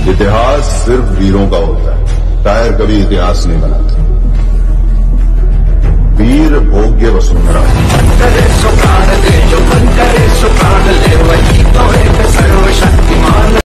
इतिहास सिर्फ वीरों का होता है, शायर कभी इतिहास नहीं बनाते। वीर भोग्य वसुंधरा।